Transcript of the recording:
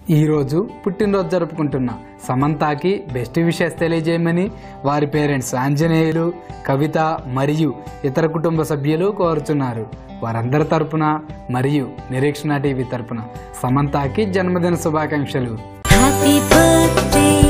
ఈరోజు పుట్టినరోజు జరుపుకుంటున్న సమంతాకి బెస్ట్ విషెస్ తెలియజేయమని వారి పేరెంట్స్ ఆంజనేయులు, కవిత మరియు ఇతర కుటుంబ సభ్యులు కోరుతున్నారు. వారందరి తరపున మరియు నిరీక్షణ టీవీ తరపున సమంతాకి జన్మదిన శుభాకాంక్షలు. Happy birthday.